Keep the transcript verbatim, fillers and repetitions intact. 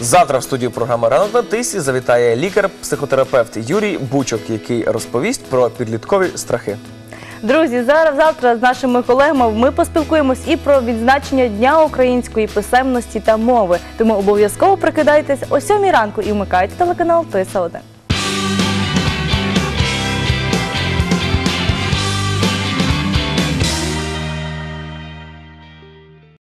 Завтра в студію програми «Ранок на тисі» завітає лікар-психотерапевт Юрій Бучок, який розповість про підліткові страхи. Друзі, зараз завтра з нашими колегами ми поспілкуємось і про відзначення Дня української писемності та мови. Тому обов'язково прикидайтесь о сьомій ранку і вмикайте телеканал Тиса один.